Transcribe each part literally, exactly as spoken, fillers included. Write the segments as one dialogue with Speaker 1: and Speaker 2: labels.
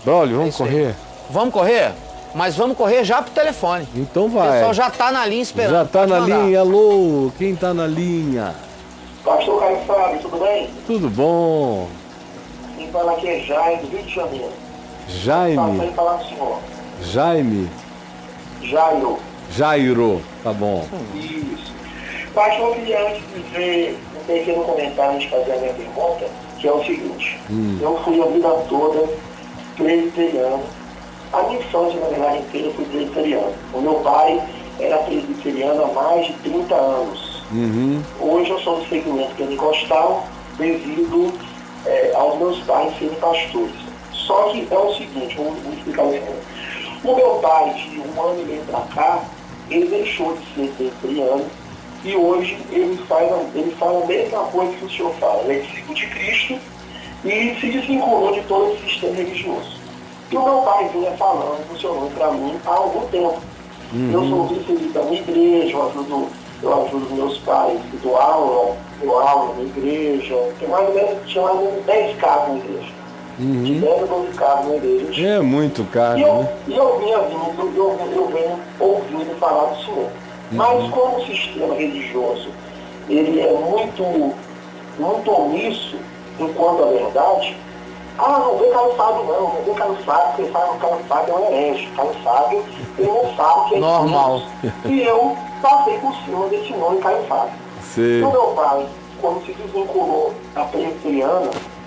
Speaker 1: Braulio, vamos
Speaker 2: É isso aí.
Speaker 1: correr?
Speaker 2: Vamos correr? Mas vamos correr já pro telefone.
Speaker 1: Então
Speaker 2: O
Speaker 1: vai.
Speaker 2: pessoal já tá na linha esperando.
Speaker 1: Já tá
Speaker 2: Pode
Speaker 1: na
Speaker 2: mandar.
Speaker 1: linha. Alô, quem tá na linha?
Speaker 3: Pastor Caio Fábio, tudo bem?
Speaker 1: Tudo bom?
Speaker 3: Quem fala aqui é Jaime, do Rio de Janeiro.
Speaker 1: Jaime.
Speaker 3: Passei a falar com o senhor.
Speaker 1: Jaime.
Speaker 3: Jairo.
Speaker 1: Jairo. Tá bom.
Speaker 3: Isso. Pastor, eu queria antes dizer, um pequeno comentário antes de fazer a minha pergunta, que é o seguinte.
Speaker 1: Hum.
Speaker 3: Eu fui a vida toda presbiteriano. A minha infância, na verdade, inteira, eu fui presbiteriano. O meu pai era presbiteriano há mais de trinta anos.
Speaker 1: Uhum.
Speaker 3: Hoje eu sou do segmento pentecostal devido é, aos meus pais serem pastores. Só que é o seguinte, vou, vou explicar o seguinte. O meu pai, de um ano e meio para cá, ele deixou de ser presbiteriano e hoje ele faz, ele faz a mesma coisa que o senhor fala. Ele é discípulo de Cristo e se desvinculou de todo esse sistema religioso. E o meu pai vinha falando, funcionou para mim há algum tempo.
Speaker 1: Uhum.
Speaker 3: Eu sou vice da minha igreja, eu ajudo, eu ajudo meus pais, dou aula, dou aula na igreja, tem mais ou menos, tinha mais ou menos dez carros na igreja.
Speaker 1: Uhum.
Speaker 3: De dez a doze carros na igreja.
Speaker 1: É muito caro,
Speaker 3: E eu,
Speaker 1: né?
Speaker 3: e eu vinha vindo, eu, eu venho ouvindo falar do Senhor. Mas como o sistema religioso, ele é muito, muito omisso enquanto a verdade, ah, não vê Caio Fábio não, não vê Caio Fábio, porque o Caio Fábio é um herege. Caio Fábio, ele não sabe que é
Speaker 2: Normal.
Speaker 3: Deus. E eu passei por cima desse nome Caio Fábio.
Speaker 1: Sim.
Speaker 3: E o meu pai, quando se desvinculou da presbiteriana,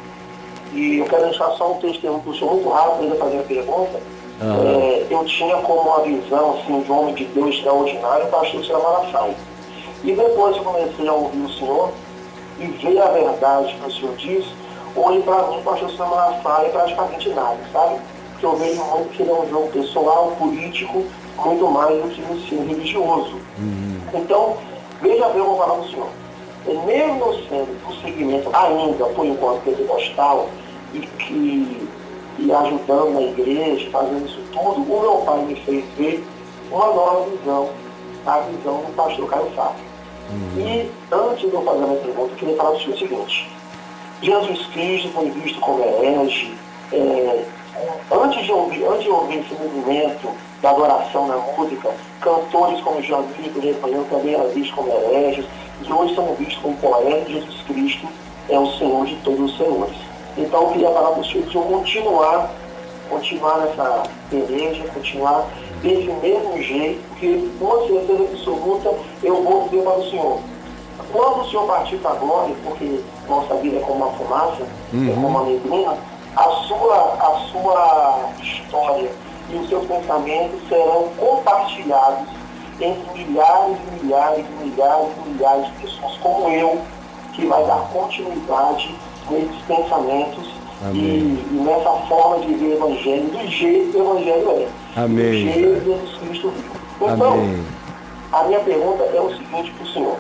Speaker 3: e eu quero deixar só um testemunho para o senhor muito rápido, ainda fazer a pergunta,
Speaker 1: Uhum.
Speaker 3: é, eu tinha como uma visão assim, de um homem de Deus extraordinário, o pastor Ciro Malafaia. E depois eu comecei a ouvir o senhor e ver a verdade que o senhor diz, hoje para mim o pastor Ciro Malafaia é praticamente nada, sabe? Porque eu vejo muito que ele é um jogo pessoal, político, muito mais do que um ensino religioso.
Speaker 1: Uhum.
Speaker 3: Então, veja bem, eu vou falar para o senhor. Mesmo sendo do segmento ainda, por enquanto, pentecostal, e que e ajudando na igreja, fazendo isso tudo, o meu pai me fez ver uma nova visão, a visão do pastor Caio Fábio. Uhum. E antes de eu fazer a minha pergunta, eu queria falar o seguinte: Jesus Cristo foi visto como herege. É, antes, de ouvir, antes de ouvir esse movimento da adoração na música, cantores como Janito e Repanhão também eram vistos como hereges, e hoje são vistos como poetas. Jesus Cristo é o Senhor de todos os senhores. Então eu queria falar para os senhores de eu continuar, continuar nessa peleja, continuar desse mesmo jeito, porque com certeza absoluta eu vou dizer para o senhor. Quando o senhor partir para a glória, porque nossa vida é como uma fumaça, uhum. é como uma neblina, a sua, a sua história e os seus pensamentos serão compartilhados entre milhares e milhares e milhares e milhares de pessoas como eu, que vai dar continuidade nesses pensamentos e, e nessa forma de ver o Evangelho, do jeito que o Evangelho é.
Speaker 1: Amém.
Speaker 3: Do jeito que Jesus Cristo vive. Então,
Speaker 1: Amém.
Speaker 3: a minha pergunta é o seguinte para o senhor.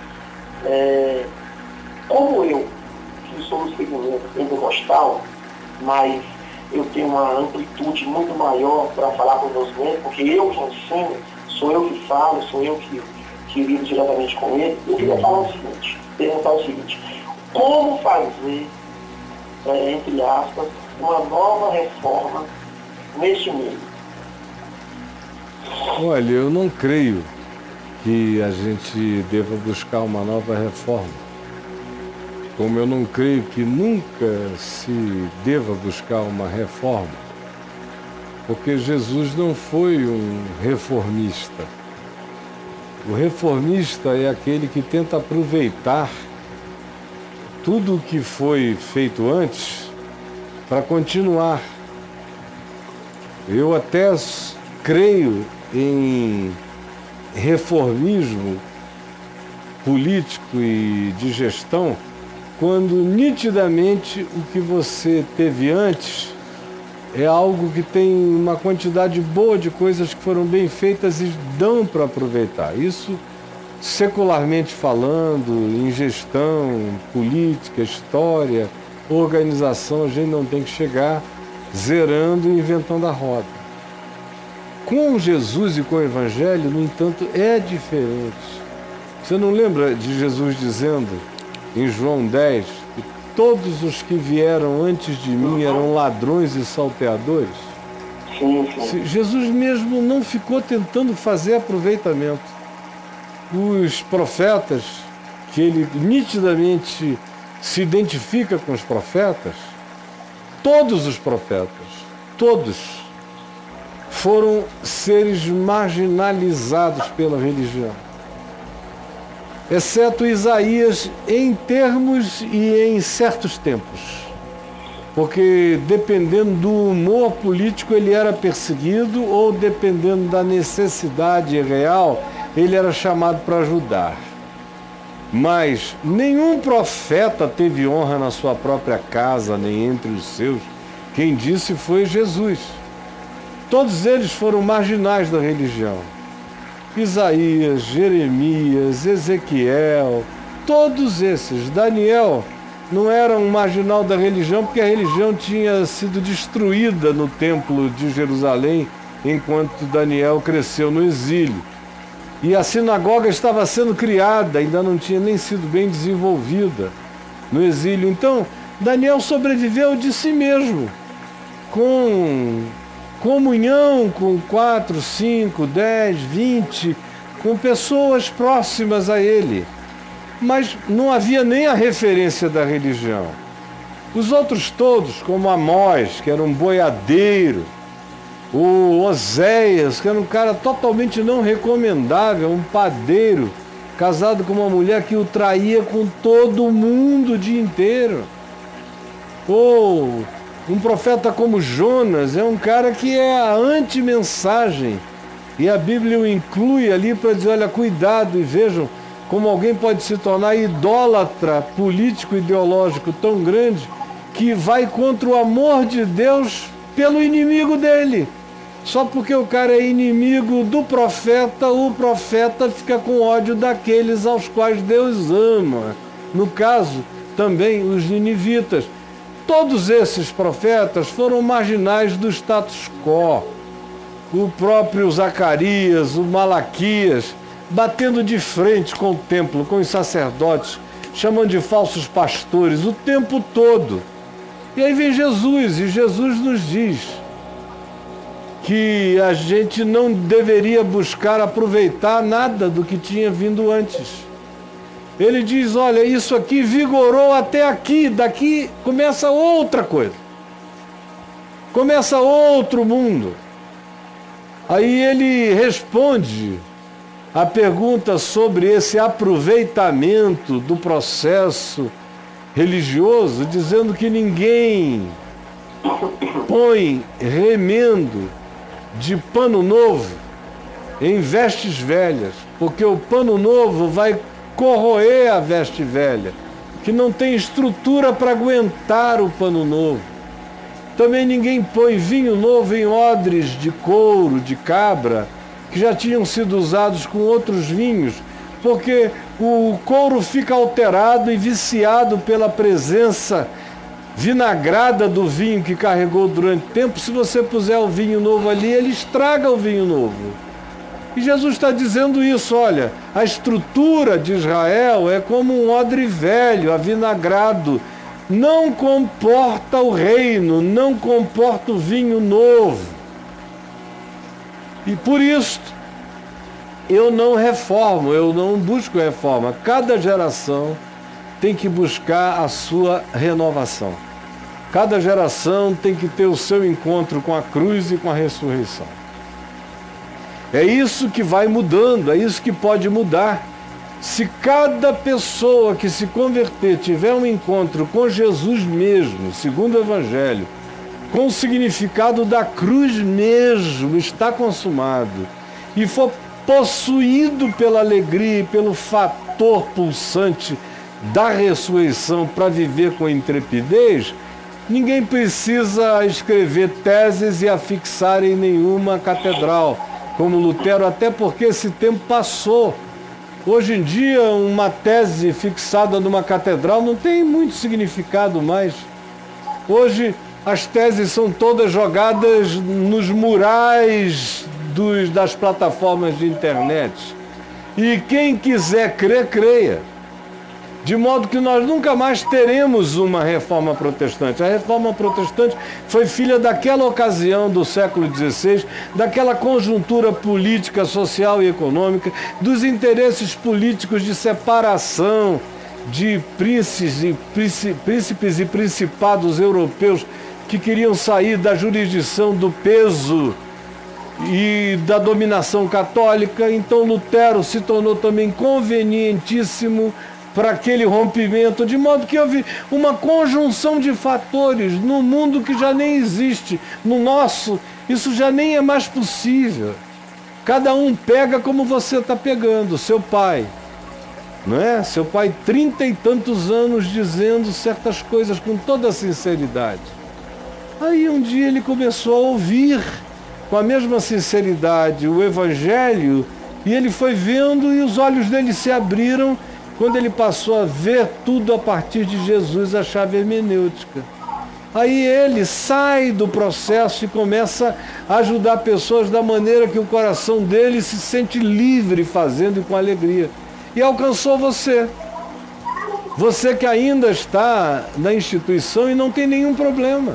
Speaker 3: É, como eu, que sou do segmento pentecostal, mas eu tenho uma amplitude muito maior para falar com os meus membros, porque eu que ensino, sou eu que falo, sou eu que, que lido diretamente com ele, eu queria falar o seguinte, perguntar o seguinte: como fazer, é, entre aspas, uma nova reforma neste meio?
Speaker 1: Olha, eu não creio que a gente deva buscar uma nova reforma. Como eu não creio que nunca se deva buscar uma reforma, porque Jesus não foi um reformista. O reformista é aquele que tenta aproveitar tudo o que foi feito antes para continuar. Eu até creio em reformismo político e de gestão quando nitidamente o que você teve antes é algo que tem uma quantidade boa de coisas que foram bem feitas e dão para aproveitar. Isso secularmente falando, em gestão, política, história, organização, a gente não tem que chegar zerando e inventando a roda. Com Jesus e com o Evangelho, no entanto, é diferente. Você não lembra de Jesus dizendo em João dez que todos os que vieram antes de mim eram ladrões e salteadores?
Speaker 3: Sim, sim.
Speaker 1: Se Jesus mesmo não ficou tentando fazer aproveitamento. Os profetas, que ele nitidamente se identifica com os profetas, todos os profetas, todos, foram seres marginalizados pela religião. Exceto Isaías em termos e em certos tempos. Porque dependendo do humor político ele era perseguido ou dependendo da necessidade real ele era chamado para ajudar. Mas nenhum profeta teve honra na sua própria casa, nem entre os seus. Quem disse foi Jesus. Todos eles foram marginais da religião. Isaías, Jeremias, Ezequiel, todos esses. Daniel não era um marginal da religião porque a religião tinha sido destruída no templo de Jerusalém enquanto Daniel cresceu no exílio. E a sinagoga estava sendo criada, ainda não tinha nem sido bem desenvolvida no exílio. Então, Daniel sobreviveu de si mesmo, com comunhão com quatro, cinco, dez, vinte, com pessoas próximas a ele. Mas não havia nem a referência da religião. Os outros todos, como Amós, que era um boiadeiro, o Oséias, que era um cara totalmente não recomendável, um padeiro, casado com uma mulher que o traía com todo mundo o dia inteiro. Ou um profeta como Jonas, é um cara que é a anti-mensagem. E a Bíblia o inclui ali para dizer, olha, cuidado, e vejam como alguém pode se tornar idólatra político-ideológico tão grande que vai contra o amor de Deus pelo inimigo dele. Só porque o cara é inimigo do profeta, o profeta fica com ódio daqueles aos quais Deus ama. No caso, também os ninivitas. Todos esses profetas foram marginais do status quo. O próprio Zacarias, o Malaquias, batendo de frente com o templo, com os sacerdotes, chamando de falsos pastores o tempo todo. E aí vem Jesus, e Jesus nos diz que a gente não deveria buscar aproveitar nada do que tinha vindo antes. Ele diz, olha, isso aqui vigorou até aqui, daqui começa outra coisa. Começa outro mundo. Aí ele responde a pergunta sobre esse aproveitamento do processo religioso, dizendo que ninguém põe remendo de pano novo em vestes velhas, porque o pano novo vai corroer a veste velha, que não tem estrutura para aguentar o pano novo. Também ninguém põe vinho novo em odres de couro, de cabra, que já tinham sido usados com outros vinhos, porque o couro fica alterado e viciado pela presença vinagrada do vinho que carregou durante tempo. Se você puser o vinho novo ali, ele estraga o vinho novo. E Jesus está dizendo isso, olha, a estrutura de Israel é como um odre velho, avinagrado, não comporta o reino, não comporta o vinho novo. E por isso, eu não reformo, eu não busco reforma. Cada geração tem que buscar a sua renovação. Cada geração tem que ter o seu encontro com a cruz e com a ressurreição. É isso que vai mudando, é isso que pode mudar. Se cada pessoa que se converter tiver um encontro com Jesus mesmo, segundo o Evangelho, com o significado da cruz mesmo, está consumado, e for possuído pela alegria e pelo fator pulsante da ressurreição para viver com intrepidez, ninguém precisa escrever teses e afixar em nenhuma catedral, como Lutero, até porque esse tempo passou. Hoje em dia, uma tese fixada numa catedral não tem muito significado mais. Hoje, as teses são todas jogadas nos murais dos, das plataformas de internet. E quem quiser crer, creia. De modo que nós nunca mais teremos uma reforma protestante. A reforma protestante foi filha daquela ocasião do século dezesseis, daquela conjuntura política, social e econômica, dos interesses políticos de separação de príncipes e, príncipes e principados europeus que queriam sair da jurisdição do peso e da dominação católica. Então Lutero se tornou também convenientíssimo para aquele rompimento, de modo que houve uma conjunção de fatores no mundo que já nem existe. No nosso, isso já nem é mais possível. Cada um pega como você está pegando, seu pai, não é? Seu pai, trinta e tantos anos dizendo certas coisas com toda sinceridade. Aí um dia ele começou a ouvir com a mesma sinceridade o Evangelho, e ele foi vendo e os olhos dele se abriram quando ele passou a ver tudo a partir de Jesus, a chave hermenêutica. Aí ele sai do processo e começa a ajudar pessoas da maneira que o coração dele se sente livre fazendo e com alegria. E alcançou você. Você que ainda está na instituição e não tem nenhum problema.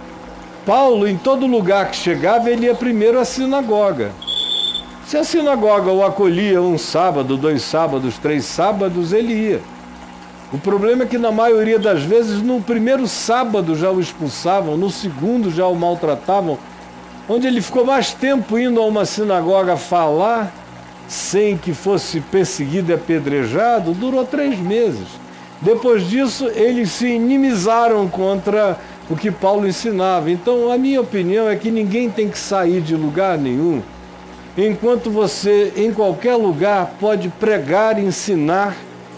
Speaker 1: Paulo, em todo lugar que chegava, ele ia primeiro à sinagoga. Se a sinagoga o acolhia um sábado, dois sábados, três sábados, ele ia. O problema é que na maioria das vezes, no primeiro sábado já o expulsavam, no segundo já o maltratavam. Onde ele ficou mais tempo indo a uma sinagoga falar, sem que fosse perseguido e apedrejado, durou três meses. Depois disso, eles se inimizaram contra o que Paulo ensinava. Então, a minha opinião é que ninguém tem que sair de lugar nenhum, enquanto você, em qualquer lugar, pode pregar, ensinar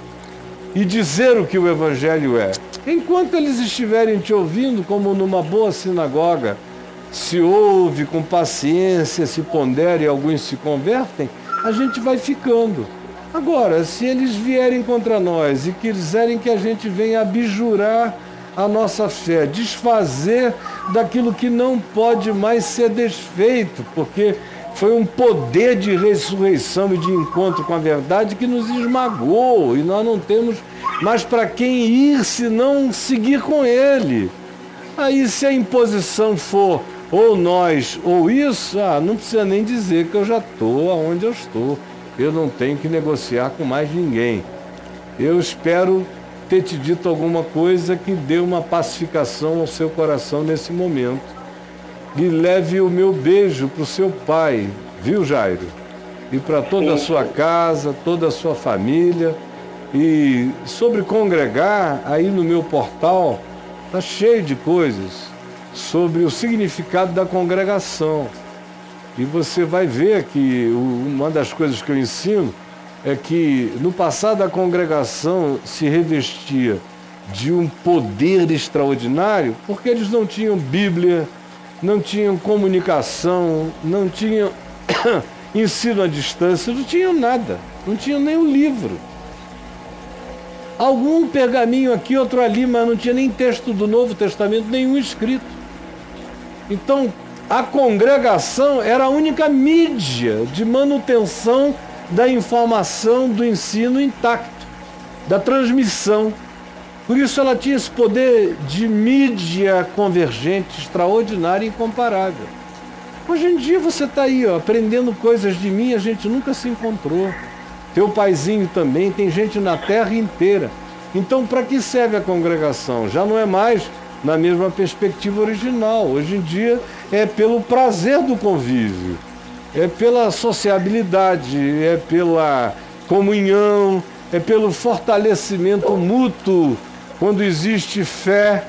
Speaker 1: e dizer o que o Evangelho é. Enquanto eles estiverem te ouvindo, como numa boa sinagoga, se ouve com paciência, se pondera e alguns se convertem, a gente vai ficando. Agora, se eles vierem contra nós e quiserem que a gente venha abjurar a nossa fé, desfazer daquilo que não pode mais ser desfeito, porque foi um poder de ressurreição e de encontro com a verdade que nos esmagou, e nós não temos mais para quem ir se não seguir com ele. Aí, se a imposição for ou nós ou isso, ah, não precisa nem dizer que eu já estou aonde eu estou. Eu não tenho que negociar com mais ninguém. Eu espero ter te dito alguma coisa que dê uma pacificação ao seu coração nesse momento. E leve o meu beijo para o seu pai, viu, Jairo? E para toda a sua casa, toda a sua família. E sobre congregar, aí no meu portal, está cheio de coisas sobre o significado da congregação. E você vai ver que uma das coisas que eu ensino é que no passado a congregação se revestia de um poder extraordinário porque eles não tinham Bíblia, não tinham comunicação, não tinham ensino à distância, não tinham nada, não tinham nem um livro. Algum pergaminho aqui, outro ali, mas não tinha nem texto do Novo Testamento, nenhum escrito. Então, a congregação era a única mídia de manutenção da informação, do ensino intacto, da transmissão. Por isso ela tinha esse poder de mídia convergente, extraordinário e incomparável. Hoje em dia você está aí, ó, aprendendo coisas de mim, a gente nunca se encontrou. Teu paizinho também, tem gente na terra inteira. Então, para que serve a congregação? Já não é mais na mesma perspectiva original. Hoje em dia é pelo prazer do convívio, é pela sociabilidade, é pela comunhão, é pelo fortalecimento mútuo, quando existe fé,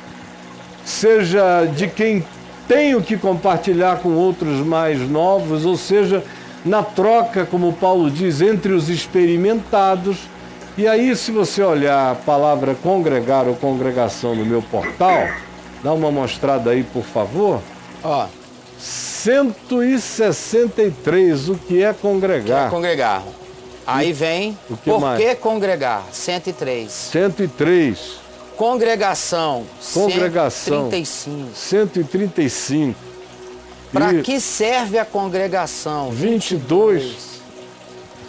Speaker 1: seja de quem tem o que compartilhar com outros mais novos, ou seja, na troca, como Paulo diz, entre os experimentados. E aí, se você olhar a palavra congregar ou congregação no meu portal, dá uma mostrada aí, por favor.
Speaker 2: Ó.
Speaker 1: cento e sessenta e três, o que é congregar?
Speaker 2: É congregar. Aí vem,
Speaker 1: o que
Speaker 2: por
Speaker 1: mais?
Speaker 2: que congregar? cento e três.
Speaker 1: cento e três.
Speaker 2: Congregação.
Speaker 1: Congregação.
Speaker 2: cento e trinta e cinco.
Speaker 1: cento e trinta e cinco.
Speaker 2: Para
Speaker 1: E
Speaker 2: que serve a congregação?
Speaker 1: vinte e dois.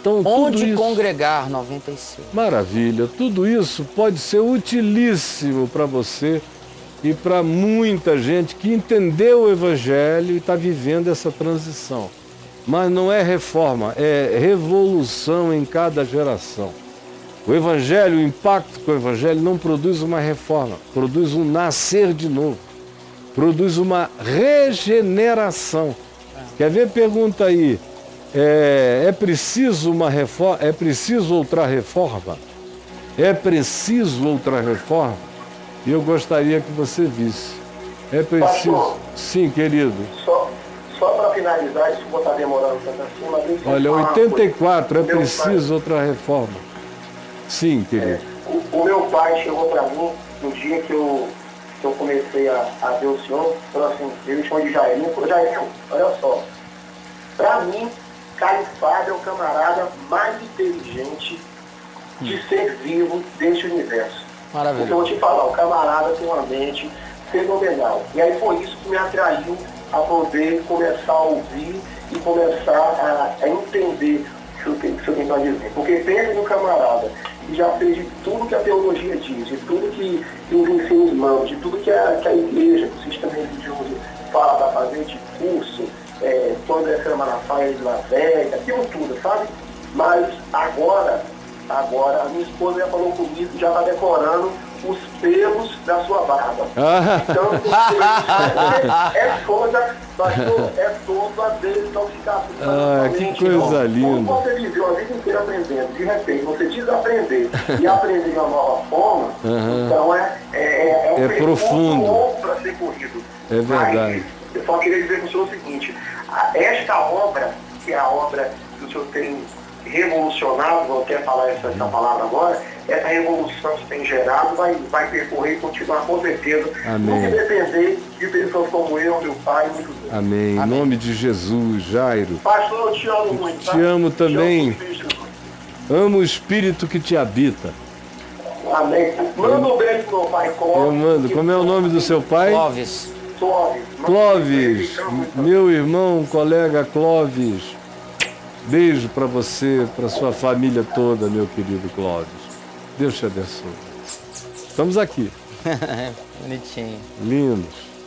Speaker 1: Então,
Speaker 2: Onde
Speaker 1: tudo isso...
Speaker 2: congregar, noventa e seis.
Speaker 1: Maravilha, tudo isso pode ser utilíssimo para você e para muita gente que entendeu o Evangelho e está vivendo essa transição. Mas não é reforma, é revolução em cada geração. O Evangelho, o impacto com o Evangelho não produz uma reforma, produz um nascer de novo, produz uma regeneração. Quer ver? Pergunta aí, é, é preciso uma reforma, é preciso outra reforma? É preciso outra reforma? E eu gostaria que você visse. É preciso...
Speaker 3: Pastor,
Speaker 1: sim, querido.
Speaker 3: Só, só para finalizar, desculpa estar demorando tanto assim, mas deixa eu
Speaker 1: Olha,
Speaker 3: falar uma
Speaker 1: oitenta e
Speaker 3: coisa.
Speaker 1: quatro, é
Speaker 3: Meu
Speaker 1: preciso
Speaker 3: pai-
Speaker 1: outra reforma. Sim, querido.
Speaker 3: O, o meu pai chegou para mim no dia que eu, que eu comecei a, a ver o senhor, falou assim, ele me chamou de Jairinho, falou, Jairinho, olha só, para mim, Caio Fábio é o camarada mais inteligente de ser vivo deste universo. Porque eu
Speaker 2: Maravilha.
Speaker 3: vou te falar, o camarada tem uma mente fenomenal. E aí foi isso que me atraiu a poder começar a ouvir e começar a, a entender o que o que o senhor tem para dizer. Porque pensa no camarada que já fez de tudo que a teologia diz, de tudo que, que os ensinos mandam, de tudo que a, que a igreja, o sistema religioso fala para fazer, de curso, é, quando é Câmara Faz na Velha, aquilo tudo, sabe? Mas agora, agora, a minha esposa já falou comigo, já está decorando os pelos da sua barba.
Speaker 1: Ah.
Speaker 3: Então, você, é coisa, pastor, é todo a Deus não ficar assim.
Speaker 1: Ah, que
Speaker 3: totalmente,
Speaker 1: coisa
Speaker 3: não.
Speaker 1: linda.
Speaker 3: Quando você viveu a vida inteira aprendendo, de repente você desaprender e aprender de uma nova forma,
Speaker 1: Aham.
Speaker 3: então é, é, é um
Speaker 1: É
Speaker 3: percurso
Speaker 1: profundo.
Speaker 3: longo para ser corrido.
Speaker 1: É verdade.
Speaker 3: Mas eu só queria dizer para o senhor o seguinte, a- esta obra, que é a obra que o senhor tem revolucionado, não quer falar essa, essa palavra agora, essa revolução que tem gerado vai, vai percorrer e continuar com certeza.
Speaker 1: Amém.
Speaker 3: Não se depender de pessoas como eu, meu pai e muitos outros.
Speaker 1: Amém. Em
Speaker 2: Amém.
Speaker 1: nome de Jesus, Jairo.
Speaker 3: Pastor, eu te amo muito. tá?
Speaker 1: Te amo também.
Speaker 3: Te amo, filho de Jesus.
Speaker 1: Amo o Espírito que te habita.
Speaker 3: Amém. Manda um beijo pro meu pai, Clóvis.
Speaker 1: Eu mando. Como é o nome do seu pai?
Speaker 2: Clóvis.
Speaker 3: Clóvis.
Speaker 1: Clóvis, meu irmão, colega Clóvis. Beijo para você, para sua família toda, meu querido Clóvis. Deus te abençoe. Estamos aqui,
Speaker 2: Bonitinho.
Speaker 1: lindos.